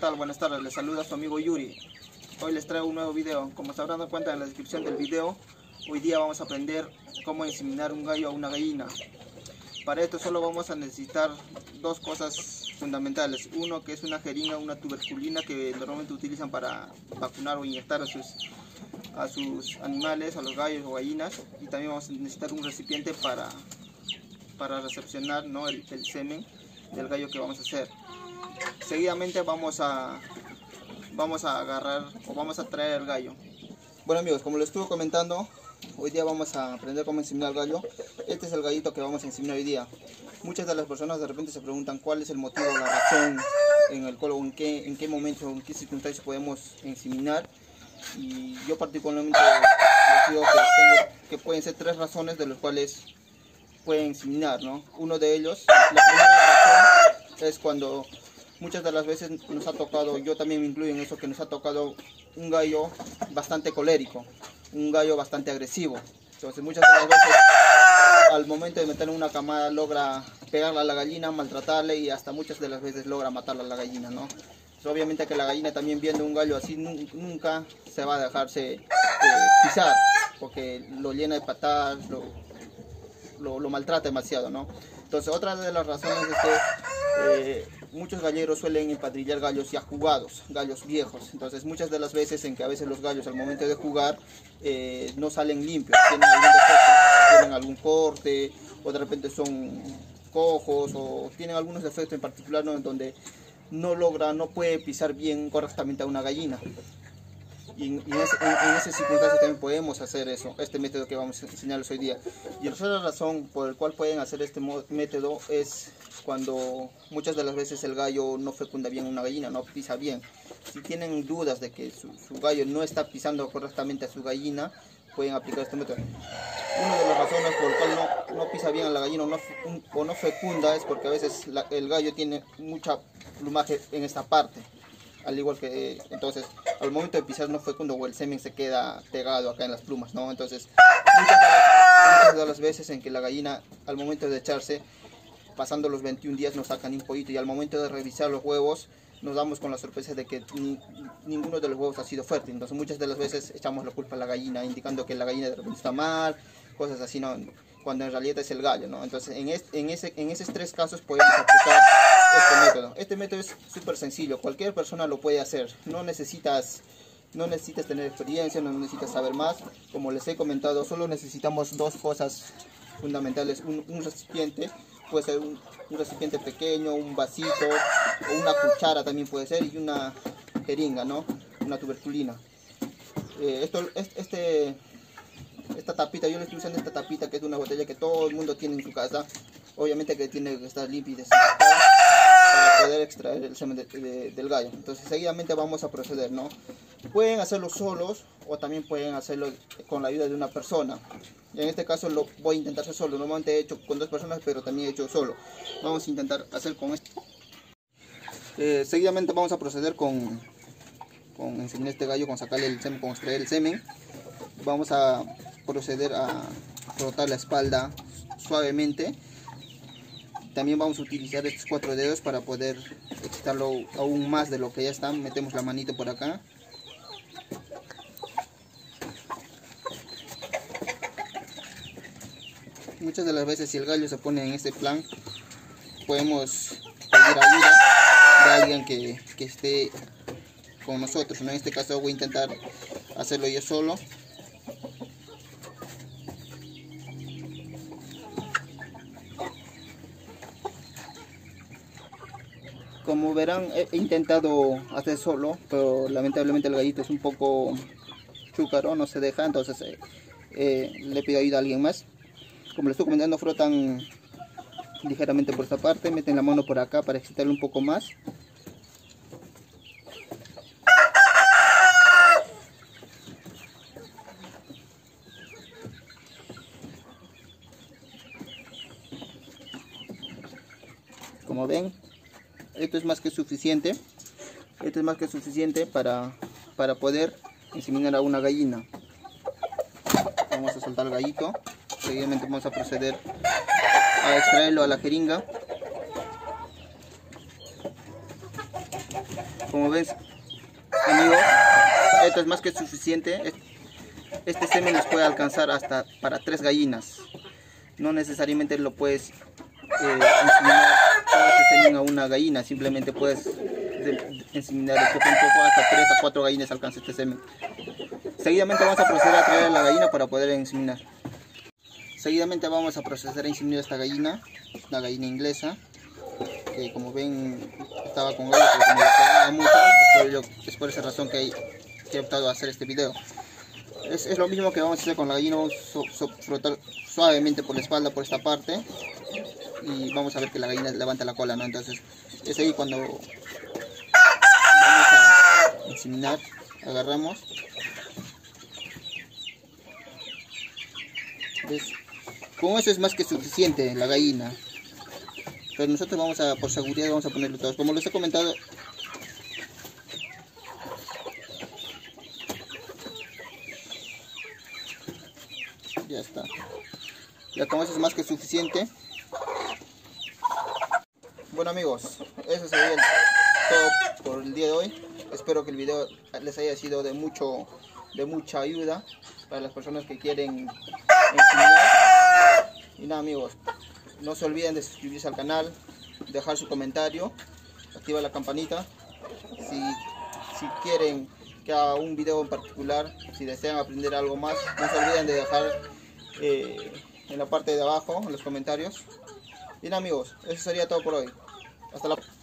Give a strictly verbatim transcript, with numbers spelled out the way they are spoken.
tal? Buenas tardes, les saluda su amigo Yuri. Hoy les traigo un nuevo video. Como se habrán dado cuenta en la descripción del video, hoy día vamos a aprender cómo inseminar un gallo a una gallina. Para esto solo vamos a necesitar dos cosas fundamentales. Uno, que es una jeringa, una tuberculina que normalmente utilizan para vacunar o inyectar a sus, a sus animales, a los gallos o gallinas. Y también vamos a necesitar un recipiente para, para recepcionar, ¿no?, el, el semen del gallo que vamos a hacer. Seguidamente vamos a, vamos a agarrar o vamos a traer el gallo. Bueno amigos, como les estuve comentando, hoy día vamos a aprender cómo inseminar al gallo. Este es el gallito que vamos a inseminar hoy día. Muchas de las personas de repente se preguntan cuál es el motivo, la razón en el cual, en qué, en qué momento, en qué circunstancias podemos inseminar. Y yo particularmente les digo que, tengo, que pueden ser tres razones de las cuales pueden inseminar, ¿no? Uno de ellos, la primera razón es cuando muchas de las veces nos ha tocado, yo también me incluyo en eso, que nos ha tocado un gallo bastante colérico, un gallo bastante agresivo. Entonces muchas de las veces al momento de meterle una camada logra pegarle a la gallina, maltratarle y hasta muchas de las veces logra matarle a la gallina, ¿no? Entonces, obviamente que la gallina también viendo un gallo así nunca se va a dejarse eh, pisar, porque lo llena de patadas, lo, lo, lo maltrata demasiado, ¿no? Entonces otra de las razones es que eh, muchos galleros suelen empadrillar gallos ya jugados, gallos viejos. Entonces muchas de las veces en que a veces los gallos al momento de jugar eh, no salen limpios, tienen algún defecto, tienen algún corte o de repente son cojos o tienen algunos defectos en particular, ¿no?, en donde no logra, no puede pisar bien correctamente a una gallina. Y en, en, ese, en, en esas circunstancias también podemos hacer eso, este método que vamos a enseñarles hoy día. Y la tercera razón por la cual pueden hacer este método es cuando muchas de las veces el gallo no fecunda bien una gallina, no pisa bien. Si tienen dudas de que su, su gallo no está pisando correctamente a su gallina, pueden aplicar este método. Una de las razones por las cuales no, no pisa bien a la gallina o no, o no fecunda es porque a veces la, el gallo tiene mucha plumaje en esta parte. Al igual que, eh, entonces, al momento de pisar no fecundo o el semen se queda pegado acá en las plumas, ¿no? Entonces, muchas de, las, muchas de las veces en que la gallina, al momento de echarse, pasando los veintiún días nos sacan un pollito y al momento de revisar los huevos, nos damos con la sorpresa de que ni, ninguno de los huevos ha sido fértil. Entonces, muchas de las veces echamos la culpa a la gallina, indicando que la gallina de repente está mal, cosas así, ¿no?, cuando en realidad es el gallo, ¿no? Entonces, en, este, en, ese, en esos tres casos podemos aplicar este método. Este método es súper sencillo, cualquier persona lo puede hacer. No necesitas, no necesitas tener experiencia, no necesitas saber más. Como les he comentado, solo necesitamos dos cosas fundamentales. Un, un recipiente, puede ser un, un recipiente pequeño, un vasito, o una cuchara también puede ser, y una jeringa, ¿no?, una tuberculina. Eh, esto, este... Esta tapita, yo le estoy usando esta tapita que es de una botella que todo el mundo tiene en su casa. Obviamente que tiene que estar limpia y desinfectada para poder extraer el semen de, de, del gallo. Entonces seguidamente vamos a proceder, ¿no? Pueden hacerlo solos o también pueden hacerlo con la ayuda de una persona. En este caso lo voy a intentar hacer solo. Normalmente he hecho con dos personas, pero también he hecho solo. Vamos a intentar hacer con esto. Eh, seguidamente vamos a proceder con, con inseminar este gallo, con sacarle el semen, con extraer el semen. Vamos a proceder a frotar la espalda suavemente. También vamos a utilizar estos cuatro dedos para poder excitarlo aún más de lo que ya está. Metemos la manito por acá. Muchas de las veces si el gallo se pone en este plan, podemos pedir ayuda de alguien que, que esté con nosotros, ¿no? En este caso voy a intentar hacerlo yo solo. Como verán, he intentado hacer solo, pero lamentablemente el gallito es un poco chúcaro, no se deja, entonces eh, eh, le pido ayuda a alguien más. Como les estoy comentando, frotan ligeramente por esta parte, meten la mano por acá para excitarlo un poco más. Como ven, esto es más que suficiente. Esto es más que suficiente para, para poder inseminar a una gallina. Vamos a soltar el gallito. Seguidamente vamos a proceder a extraerlo a la jeringa. Como ven, amigos, esto es más que suficiente. Este semen les puede alcanzar hasta para tres gallinas. No necesariamente lo puedes eh, inseminar todo este semen a una gallina, simplemente puedes inseminar de poco en poco hasta tres a cuatro gallinas alcanza este semen. Seguidamente vamos a proceder a traer a la gallina para poder inseminar. Seguidamente vamos a proceder a inseminar esta gallina, la gallina inglesa, que como ven estaba con gallo, pero como le pegaba mucho, es por, ello, es por esa razón que, hay, que he optado a hacer este video. Es, es lo mismo que vamos a hacer con la gallina, vamos a so, so, frotar suavemente por la espalda, por esta parte, y vamos a ver que la gallina levanta la cola, ¿no? Entonces es ahí cuando vamos a inseminar, agarramos. ¿Ves? Con eso es más que suficiente la gallina, pero nosotros vamos a, por seguridad vamos a ponerlo todos, como les he comentado. Ya está, ya con eso es más que suficiente. Bueno amigos, eso sería el todo por el día de hoy. Espero que el video les haya sido de mucho de mucha ayuda para las personas que quieren inseminar. Y nada amigos, no se olviden de suscribirse al canal, dejar su comentario, activar la campanita. Si, si quieren que haga un video en particular, si desean aprender algo más, no se olviden de dejar eh, en la parte de abajo, en los comentarios. Y nada amigos, eso sería todo por hoy. Hasta la próxima.